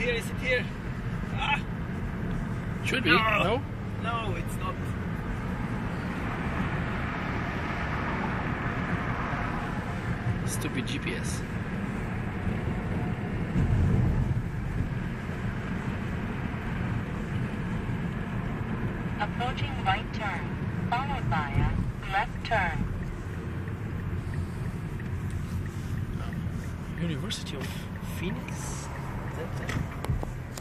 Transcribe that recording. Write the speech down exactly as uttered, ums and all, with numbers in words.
here? Is it here? Ah! Should be. No. No? No, it's not. Stupid G P S. Approaching right turn, followed by a left turn. University of Phoenix? Is that that?